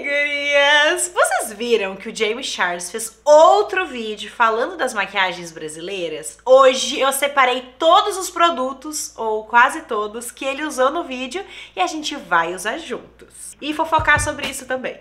gurias! Vocês viram que o Jaime Charles fez outro vídeo falando das maquiagens brasileiras? Hoje eu separei todos os produtos, ou quase todos, que ele usou no vídeo e a gente vai usar juntos. E fofocar sobre isso também.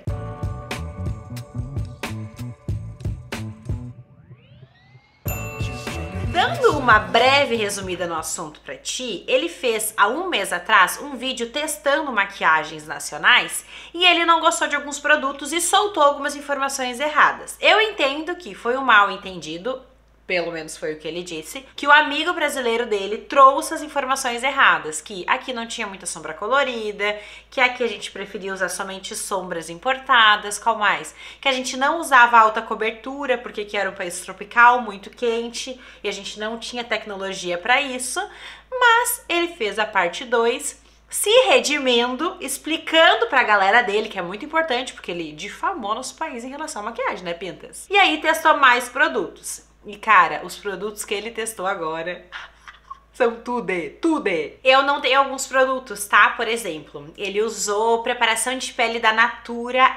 Dando uma breve resumida no assunto pra ti, ele fez há um mês atrás um vídeo testando maquiagens nacionais e ele não gostou de alguns produtos e soltou algumas informações erradas. Eu entendo que foi um mal entendido, pelo menos foi o que ele disse, que o amigo brasileiro dele trouxe as informações erradas, que aqui não tinha muita sombra colorida, que aqui a gente preferia usar somente sombras importadas, qual mais? Que a gente não usava alta cobertura, porque aqui era um país tropical, muito quente, e a gente não tinha tecnologia para isso, mas ele fez a parte 2, se redimindo, explicando pra galera dele, que é muito importante, porque ele difamou nosso país em relação à maquiagem, né, Pintas? E aí testou mais produtos. E cara, os produtos que ele testou agora são tudo. Eu não tenho alguns produtos, tá? Por exemplo, ele usou preparação de pele da Natura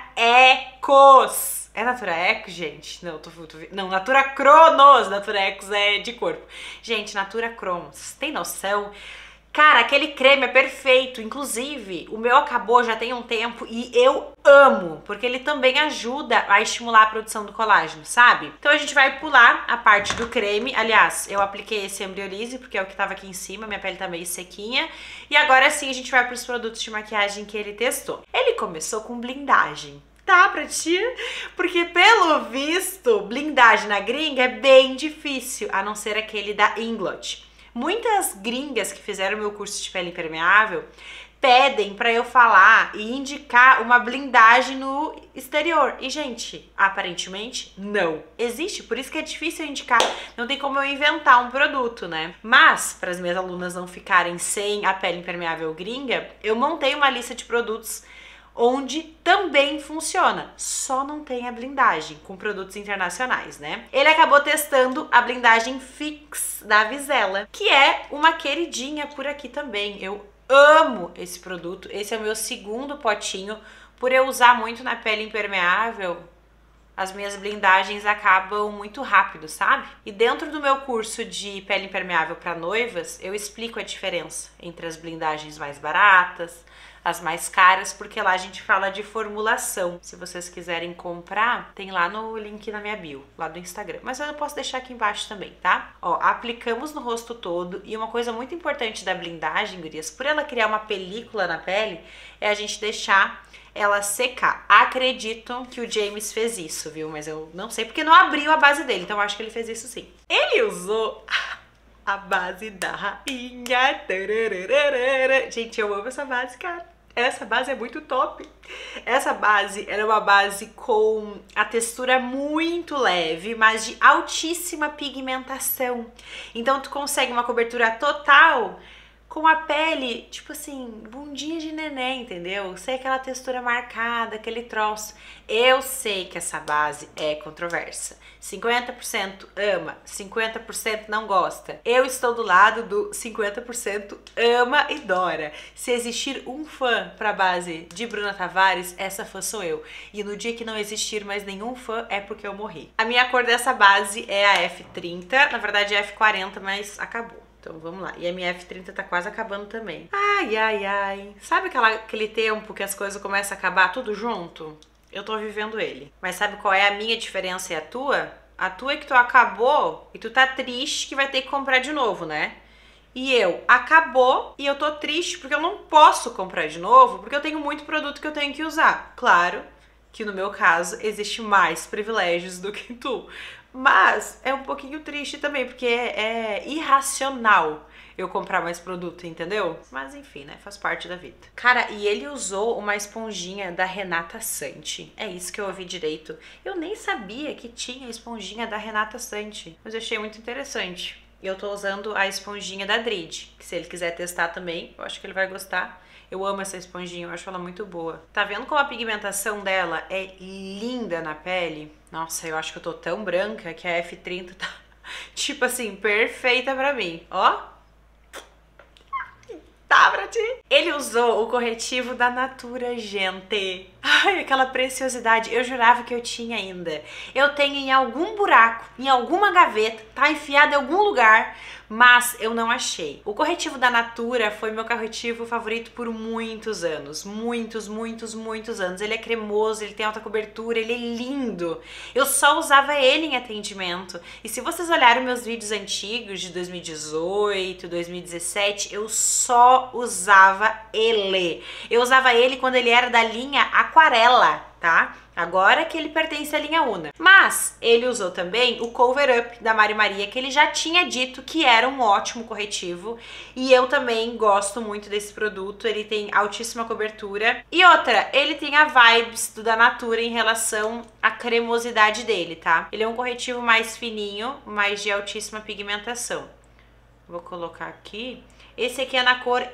Ecos. É Natura Eco, gente? Não, não, Natura Cronos. Natura Ecos é de corpo. Gente, Natura Cronos, tem noção? Cara, aquele creme é perfeito, inclusive o meu acabou já tem um tempo e eu amo, porque ele também ajuda a estimular a produção do colágeno, sabe? Então a gente vai pular a parte do creme, aliás, eu apliquei esse Embryolisse porque é o que tava aqui em cima, minha pele tá meio sequinha, e agora sim a gente vai pros produtos de maquiagem que ele testou. Ele começou com blindagem. Tá pra ti? Porque pelo visto, blindagem na gringa é bem difícil, a não ser aquele da Inglot. Muitas gringas que fizeram meu curso de pele impermeável pedem pra eu falar e indicar uma blindagem no exterior. E, gente, aparentemente não existe, por isso que é difícil eu indicar. Não tem como eu inventar um produto, né? Mas, para as minhas alunas não ficarem sem a pele impermeável gringa, eu montei uma lista de produtos onde também funciona, só não tem a blindagem com produtos internacionais, né? Ele acabou testando a blindagem Fix da Vizela, que é uma queridinha por aqui também. Eu amo esse produto, esse é o meu segundo potinho. Por eu usar muito na pele impermeável, as minhas blindagens acabam muito rápido, sabe? E dentro do meu curso de pele impermeável para noivas, eu explico a diferença entre as blindagens mais baratas, as mais caras, porque lá a gente fala de formulação. Se vocês quiserem comprar, tem lá no link na minha bio, lá do Instagram. Mas eu posso deixar aqui embaixo também, tá? Ó, aplicamos no rosto todo e uma coisa muito importante da blindagem, gurias, por ela criar uma película na pele, é a gente deixar ela secar. Acredito que o James fez isso, viu? Mas eu não sei porque não abriu a base dele, então eu acho que ele fez isso sim. Ele usou a base da rainha. Gente, eu amo essa base, cara. Essa base é muito top. Essa base era uma base com a textura muito leve, mas de altíssima pigmentação. Então tu consegue uma cobertura total com a pele, tipo assim, bundinha de neném, entendeu? Sei aquela textura marcada, aquele troço. Eu sei que essa base é controversa. 50% ama, 50% não gosta. Eu estou do lado do 50% ama e dora. Se existir um fã pra base de Bruna Tavares, essa fã sou eu. E no dia que não existir mais nenhum fã, é porque eu morri. A minha cor dessa base é a F30, na verdade é F40, mas acabou. Então vamos lá. E a minha F30 tá quase acabando também. Ai, ai, ai. Sabe aquele tempo que as coisas começam a acabar tudo junto? Eu tô vivendo ele. Mas sabe qual é a minha diferença e a tua? A tua é que tu acabou e tu tá triste que vai ter que comprar de novo, né? E eu, acabou e eu tô triste porque eu não posso comprar de novo porque eu tenho muito produto que eu tenho que usar. Claro que no meu caso existe mais privilégios do que tu. Mas é um pouquinho triste também, porque é irracional eu comprar mais produto, entendeu? Mas enfim, né? Faz parte da vida. Cara, e ele usou uma esponjinha da Renata Santi. É isso que eu ouvi direito. Eu nem sabia que tinha esponjinha da Renata Santi, mas eu achei muito interessante. E eu tô usando a esponjinha da Drid, que se ele quiser testar também, eu acho que ele vai gostar. Eu amo essa esponjinha, eu acho ela muito boa. Tá vendo como a pigmentação dela é linda na pele? Nossa, eu acho que eu tô tão branca que a F30 tá, tipo assim, perfeita pra mim. Ó. tá pra ti. Ele usou o corretivo da Natura, gente. Ai, aquela preciosidade. Eu jurava que eu tinha ainda. Eu tenho em algum buraco, em alguma gaveta, tá enfiado em algum lugar, mas eu não achei. O corretivo da Natura foi meu corretivo favorito por muitos anos. Muitos anos. Ele é cremoso, ele tem alta cobertura, ele é lindo. Eu só usava ele em atendimento. E se vocês olharem meus vídeos antigos de 2018, 2017, eu só usava ele. Eu usava ele quando ele era da linha Aquarela, tá? Agora que ele pertence à linha Una. Mas ele usou também o Cover Up da Mari Maria, que ele já tinha dito que era um ótimo corretivo. E eu também gosto muito desse produto, ele tem altíssima cobertura. E outra, ele tem a vibes do da Natura em relação à cremosidade dele, tá? Ele é um corretivo mais fininho, mas de altíssima pigmentação. Vou colocar aqui. Esse aqui é na cor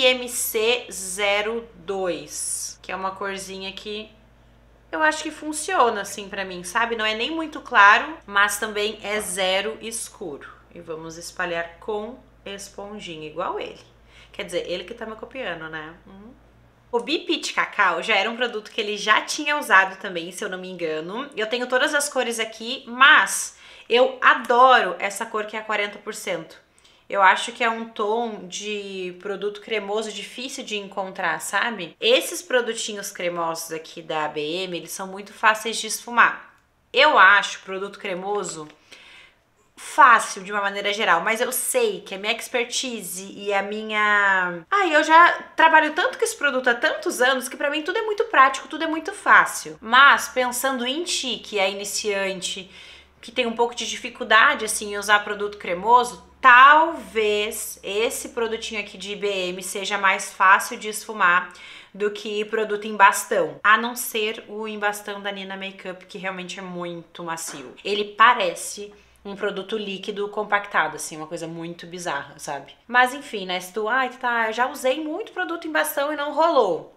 MMC02, que é uma corzinha que eu acho que funciona assim pra mim, sabe? Não é nem muito claro, mas também é zero escuro. E vamos espalhar com esponjinha, igual ele. Quer dizer, ele que tá me copiando, né? O Bipit Cacau já era um produto que ele já tinha usado também, se eu não me engano. Eu tenho todas as cores aqui, mas eu adoro essa cor que é 40%. Eu acho que é um tom de produto cremoso difícil de encontrar, sabe? Esses produtinhos cremosos aqui da ABM, eles são muito fáceis de esfumar. Eu acho produto cremoso fácil de uma maneira geral, mas eu sei que a minha expertise e a minha... eu já trabalho tanto com esse produto há tantos anos que pra mim tudo é muito prático, tudo é muito fácil. Mas pensando em ti, que é iniciante, que tem um pouco de dificuldade assim em usar produto cremoso, talvez esse produtinho aqui de IBM seja mais fácil de esfumar do que produto em bastão, a não ser o em bastão da Nina Makeup, que realmente é muito macio. Ele parece um produto líquido compactado, assim, uma coisa muito bizarra, sabe? Mas enfim, né, se tu, eu já usei muito produto em bastão e não rolou.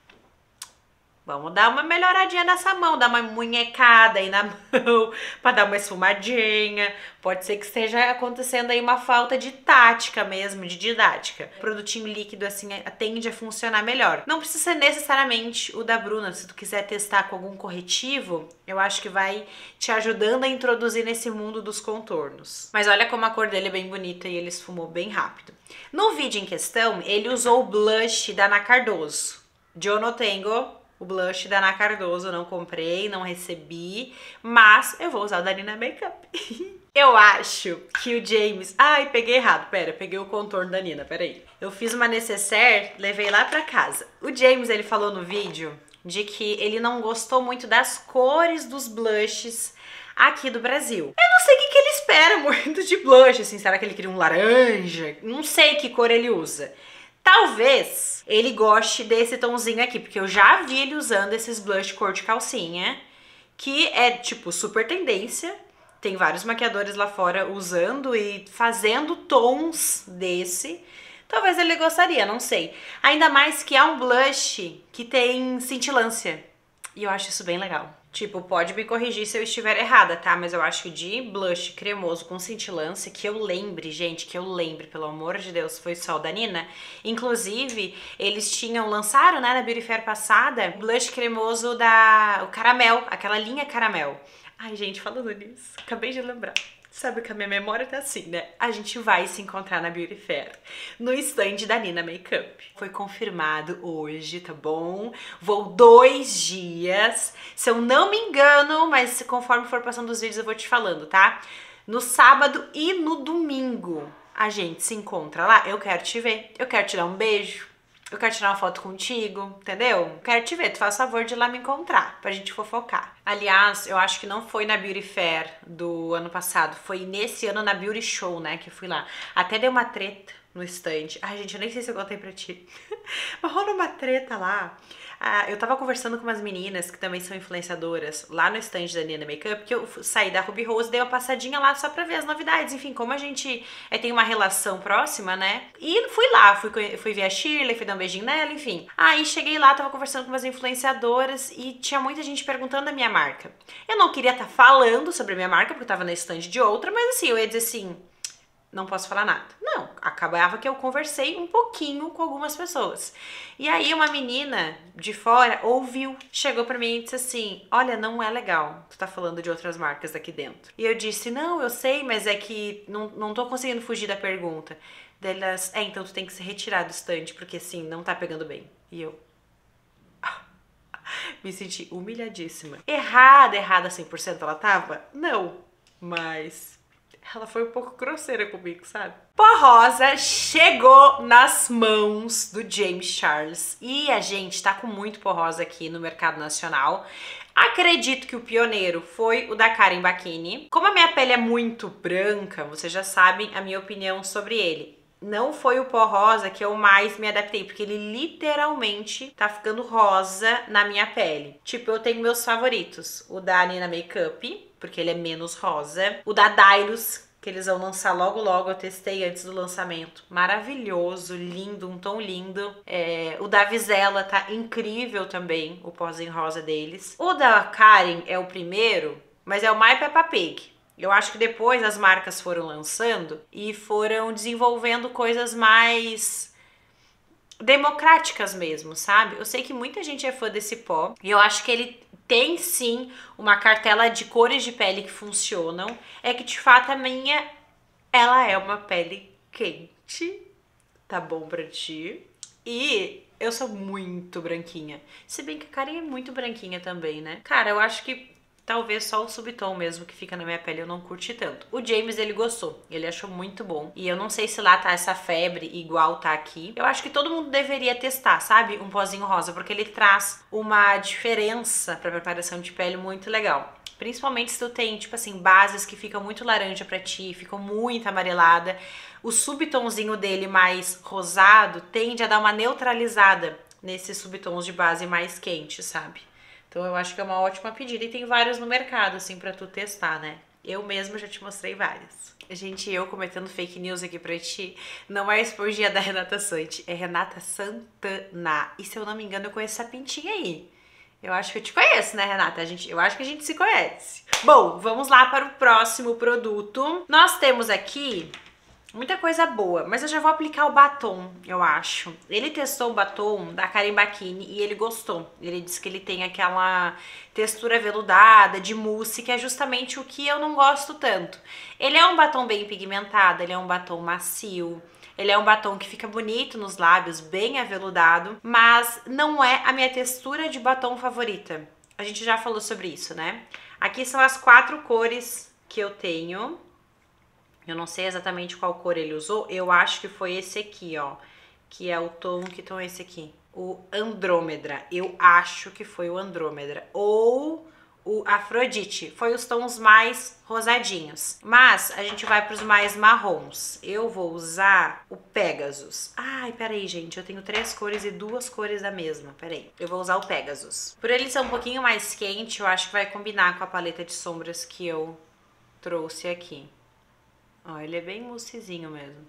Vamos dar uma melhoradinha nessa mão, dar uma munhecada aí na mão, pra dar uma esfumadinha. Pode ser que esteja acontecendo aí uma falta de tática mesmo, de didática. O produtinho líquido, assim, tende a funcionar melhor. Não precisa ser necessariamente o da Bruna. Se tu quiser testar com algum corretivo, eu acho que vai te ajudando a introduzir nesse mundo dos contornos. Mas olha como a cor dele é bem bonita e ele esfumou bem rápido. No vídeo em questão, ele usou o blush da Ana Cardoso. Eu não tenho o blush da Ana Cardoso, não comprei, não recebi, mas eu vou usar o da Nina Makeup. Eu acho que o James... peguei errado, peguei o contorno da Nina, peraí. Eu fiz uma necessaire, levei lá pra casa. O James, ele falou no vídeo de que ele não gostou muito das cores dos blushes aqui do Brasil. Eu não sei o que ele espera muito de blush, assim, será que ele queria um laranja? Não sei que cor ele usa. Talvez ele goste desse tomzinho aqui, porque eu já vi ele usando esses blush cor de calcinha, que é, tipo, super tendência. Tem vários maquiadores lá fora usando e fazendo tons desse. Talvez ele gostaria, não sei. Ainda mais que é um blush que tem cintilância. E eu acho isso bem legal. Tipo, pode me corrigir se eu estiver errada, tá? Mas eu acho que de blush cremoso com cintilância, que eu lembre, gente, que eu lembre, pelo amor de Deus, foi só o da Nina. Inclusive, eles lançaram, né, na Beauty Fair passada, blush cremoso o caramel, aquela linha caramel. Ai, gente, falando nisso, acabei de lembrar. Sabe que a minha memória tá assim, né? A gente vai se encontrar na Beauty Fair, no stand da Nina Makeup. Foi confirmado hoje, tá bom? Vou 2 dias, se eu não me engano, mas conforme for passando os vídeos eu vou te falando, tá? No sábado e no domingo a gente se encontra lá. Eu quero te ver, eu quero te dar um beijo. Eu quero tirar uma foto contigo, entendeu? Quero te ver, tu faz favor de ir lá me encontrar, pra gente fofocar. Aliás, eu acho que não foi na Beauty Fair do ano passado, foi nesse ano na Beauty Show, né, que eu fui lá. Até deu uma treta no stand. Ai, gente, eu nem sei se eu contei pra ti. Mas rolou uma treta lá. Eu tava conversando com umas meninas que também são influenciadoras lá no stand da Nina Makeup, que eu saí da Ruby Rose, dei uma passadinha lá só pra ver as novidades. Enfim, como a gente tem uma relação próxima, né? E fui lá, fui ver a Shirley, fui dar um beijinho nela, enfim. Aí cheguei lá, tava conversando com umas influenciadoras e tinha muita gente perguntando da minha marca. Eu não queria estar falando sobre a minha marca, porque eu tava na stand de outra, mas assim, eu ia dizer assim... não posso falar nada. Não, acabava que eu conversei um pouquinho com algumas pessoas. E aí uma menina de fora ouviu, chegou pra mim e disse assim, olha, não é legal tu tá falando de outras marcas aqui dentro. E eu disse, não, eu sei, mas é que não tô conseguindo fugir da pergunta. Delas, então tu tem que se retirar do stand, porque assim, não tá pegando bem. E eu me senti humilhadíssima. Errada 100% ela tava? Não, mas ela foi um pouco grosseira comigo, sabe? Pó Rosa chegou nas mãos do James Charles e a gente tá com muito pó rosa aqui no mercado nacional. Acredito que o pioneiro foi o da Karen Bacchini. Como a minha pele é muito branca, vocês já sabem a minha opinião sobre ele. Não foi o pó rosa que eu mais me adaptei, porque ele literalmente tá ficando rosa na minha pele. Tipo, eu tenho meus favoritos. O da Nina Makeup, porque ele é menos rosa. O da Dylos, que eles vão lançar logo logo, eu testei antes do lançamento. Maravilhoso, lindo, um tom lindo. O da Vizela tá incrível também, o pozinho rosa deles. O da Karen é o primeiro, mas é o My Peppa Pig. Eu acho que depois as marcas foram lançando e foram desenvolvendo coisas mais democráticas mesmo, sabe? Eu sei que muita gente é fã desse pó e eu acho que ele tem sim uma cartela de cores de pele que funcionam. É que de fato a minha, ela é uma pele quente, tá bom pra ti? E eu sou muito branquinha. Se bem que a Karen é muito branquinha também, né? Cara, eu acho que talvez só o subtom mesmo que fica na minha pele eu não curti tanto. O James, ele gostou. Ele achou muito bom. E eu não sei se lá tá essa febre igual tá aqui. Eu acho que todo mundo deveria testar, sabe? Um pozinho rosa, porque ele traz uma diferença pra preparação de pele muito legal. Principalmente se tu tem, tipo assim, bases que ficam muito laranja pra ti, ficam muito amarelada. O subtonzinho dele mais rosado tende a dar uma neutralizada nesses subtons de base mais quente, sabe? Então eu acho que é uma ótima pedida e tem vários no mercado, assim, pra tu testar, né? Eu mesma já te mostrei vários. Gente, eu cometendo fake news aqui pra ti, não é a esponjinha da Renata Sante, é Renata Santana. E se eu não me engano, eu conheço essa pintinha aí. Eu acho que eu te conheço, né, Renata? Eu acho que a gente se conhece. Bom, vamos lá para o próximo produto. Nós temos aqui muita coisa boa, mas eu já vou aplicar o batom, eu acho. Ele testou o batom da Karen Bacchini e ele gostou. Ele disse que ele tem aquela textura veludada, de mousse, que é justamente o que eu não gosto tanto. Ele é um batom bem pigmentado, ele é um batom macio. Ele é um batom que fica bonito nos lábios, bem aveludado, mas não é a minha textura de batom favorita. A gente já falou sobre isso, né? Aqui são as 4 cores que eu tenho. Eu não sei exatamente qual cor ele usou, eu acho que foi esse aqui, ó, que é o tom, que tom é esse aqui? O Andrômeda, eu acho que foi o Andrômeda, ou o Afrodite, foi os tons mais rosadinhos. Mas a gente vai para os mais marrons, eu vou usar o Pegasus. Ai, peraí, gente, eu tenho 3 cores e 2 cores da mesma, peraí. Eu vou usar o Pegasus. Por ele ser um pouquinho mais quente, eu acho que vai combinar com a paleta de sombras que eu trouxe aqui. Ó, ele é bem moussezinho mesmo.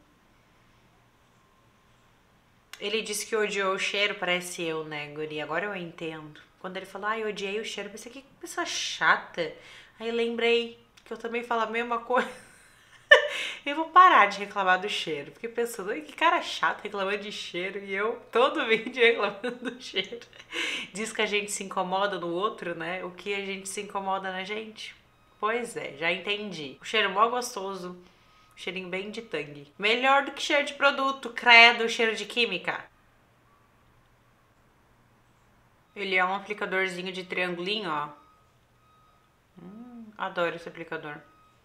Ele disse que odiou o cheiro, parece eu, né, guri? Agora eu entendo. Quando ele falou, eu odiei o cheiro, eu pensei, que pessoa chata. Aí lembrei que eu também falo a mesma coisa. Eu vou parar de reclamar do cheiro. Fiquei pensando, que cara chato reclamando de cheiro. E eu, todo vídeo reclamando do cheiro. Diz que a gente se incomoda no outro, né? O que a gente se incomoda na gente? Pois é, já entendi. O cheiro mó gostoso. Cheirinho bem de tangue. Melhor do que cheiro de produto, credo, cheiro de química. Ele é um aplicadorzinho de triangulinho, ó. Adoro esse aplicador.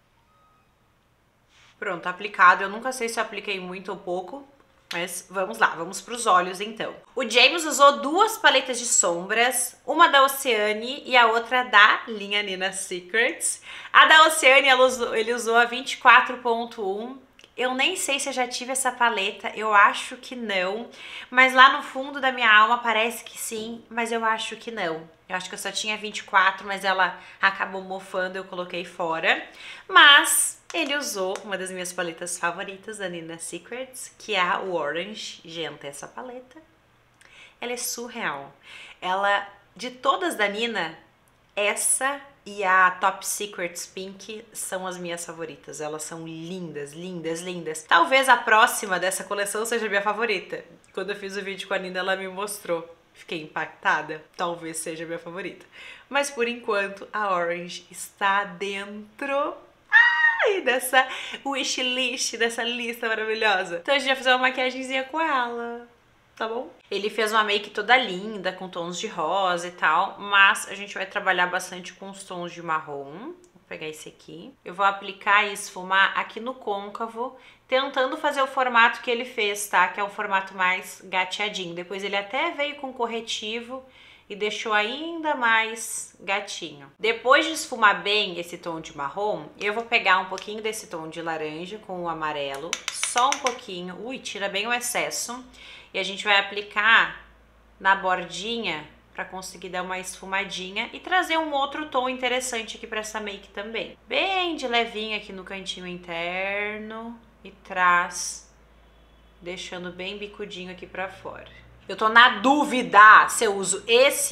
Pronto, aplicado. Eu nunca sei se eu apliquei muito ou pouco, mas vamos lá, vamos para os olhos então. O James usou 2 paletas de sombras, uma da Oceane e a outra da linha Nina Secrets. A da Oceane ele usou a 24.1. Eu nem sei se eu já tive essa paleta, eu acho que não. Mas lá no fundo da minha alma parece que sim, mas eu acho que não. Eu acho que eu só tinha 24, mas ela acabou mofando, eu coloquei fora. Mas ele usou uma das minhas paletas favoritas da Nina Secrets, que é a Orange. Gente, essa paleta, ela é surreal. Ela, de todas da Nina, essa e a Top Secrets Pink são as minhas favoritas. Elas são lindas, lindas, lindas. Talvez a próxima dessa coleção seja a minha favorita. Quando eu fiz o vídeo com a Nina, ela me mostrou. Fiquei impactada. Talvez seja a minha favorita. Mas por enquanto, a Orange está dentro dessa wishlist, dessa lista maravilhosa. Então a gente vai fazer uma maquiagemzinha com ela, tá bom? Ele fez uma make toda linda, com tons de rosa e tal, mas a gente vai trabalhar bastante com os tons de marrom. Vou pegar esse aqui. Eu vou aplicar e esfumar aqui no côncavo, tentando fazer o formato que ele fez, tá? Que é um formato mais gateadinho. Depois ele até veio com corretivo e deixou ainda mais gatinho. Depois de esfumar bem esse tom de marrom, eu vou pegar um pouquinho desse tom de laranja com o amarelo, só um pouquinho, tira bem o excesso, e a gente vai aplicar na bordinha para conseguir dar uma esfumadinha e trazer um outro tom interessante aqui para essa make também. Bem de levinho aqui no cantinho interno e traz, deixando bem bicudinho aqui para fora. Eu tô na dúvida se eu uso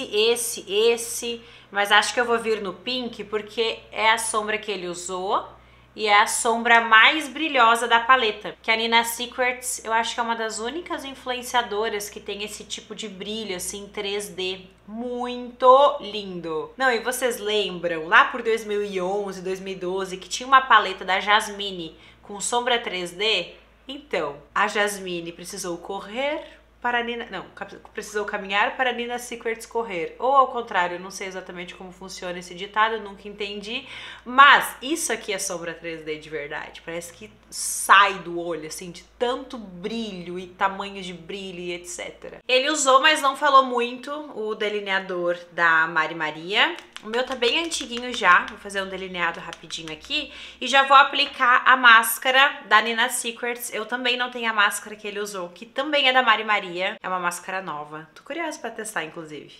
esse, mas acho que eu vou vir no pink porque é a sombra que ele usou e é a sombra mais brilhosa da paleta. Que a Nina Secrets, eu acho que é uma das únicas influenciadoras que tem esse tipo de brilho, assim, 3D. Muito lindo! Não, e vocês lembram, lá por 2011, 2012, que tinha uma paleta da Jasmine com sombra 3D? Então, a Jasmine precisou correr para a Nina... Não, precisou caminhar para a Nina Secrets correr. Ou ao contrário, eu não sei exatamente como funciona esse ditado, eu nunca entendi. Mas isso aqui é sombra 3D de verdade. Parece que sai do olho, assim, de tanto brilho e tamanho de brilho e etc. Ele usou, mas não falou muito, o delineador da Mari Maria. O meu tá bem antiguinho já, vou fazer um delineado rapidinho aqui e já vou aplicar a máscara da Nina Secrets. Eu também não tenho a máscara que ele usou, que também é da Mari Maria. É uma máscara nova. Tô curiosa pra testar, inclusive.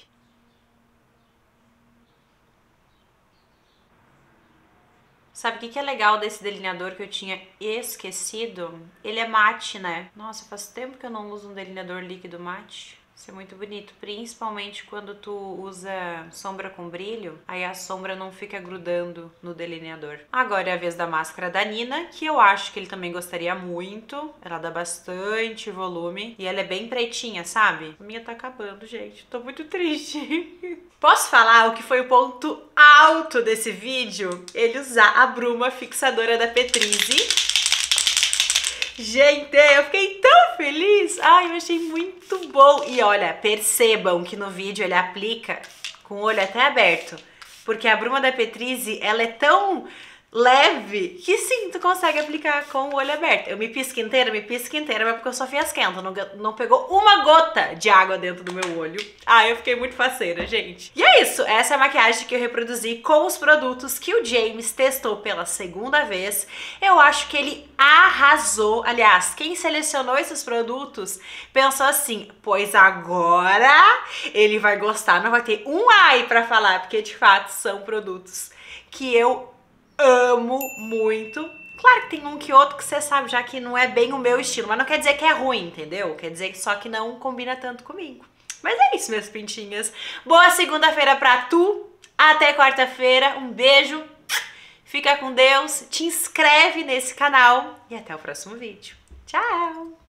Sabe o que é legal desse delineador que eu tinha esquecido? Ele é mate, né? Nossa, faz tempo que eu não uso um delineador líquido mate. Isso é muito bonito, principalmente quando tu usa sombra com brilho, aí a sombra não fica grudando no delineador. Agora é a vez da máscara da Nina, que eu acho que ele também gostaria muito. Ela dá bastante volume e ela é bem pretinha, sabe? A minha tá acabando, gente. Tô muito triste. Posso falar o que foi o ponto alto desse vídeo? Ele usar a bruma fixadora da Petrizi. Gente, eu fiquei tão feliz. Ai, eu achei muito bom. E olha, percebam que no vídeo ele aplica com o olho até aberto. Porque a bruma da Petrizi, ela é tão leve que sim, tu consegue aplicar com o olho aberto. Eu me pisco inteira, mas porque eu sou fiasquenta. Não pegou uma gota de água dentro do meu olho. Ah, eu fiquei muito faceira, gente. E é isso, essa é a maquiagem que eu reproduzi com os produtos que o James testou pela segunda vez. Eu acho que ele arrasou. Aliás, quem selecionou esses produtos pensou assim, pois agora ele vai gostar, não vai ter um ai pra falar, porque de fato são produtos que eu amo muito. Claro que tem um que outro que você sabe já que não é bem o meu estilo, mas não quer dizer que é ruim, entendeu? Quer dizer só que não combina tanto comigo. Mas é isso, minhas pintinhas. Boa segunda-feira pra tu. Até quarta-feira. Um beijo. Fica com Deus. Te inscreve nesse canal. E até o próximo vídeo. Tchau!